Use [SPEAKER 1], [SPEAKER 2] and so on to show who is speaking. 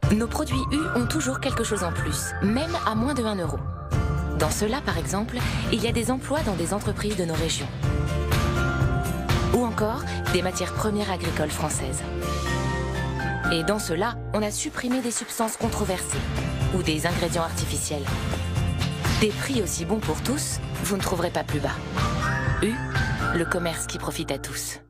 [SPEAKER 1] Nos produits U ont toujours quelque chose en plus, même à moins de 1 euro. Dans cela, par exemple, il y a des emplois dans des entreprises de nos régions. Ou encore, des matières premières agricoles françaises. Et dans cela, on a supprimé des substances controversées ou des ingrédients artificiels. Des prix aussi bons pour tous, vous ne trouverez pas plus bas. U, le commerce qui profite à tous.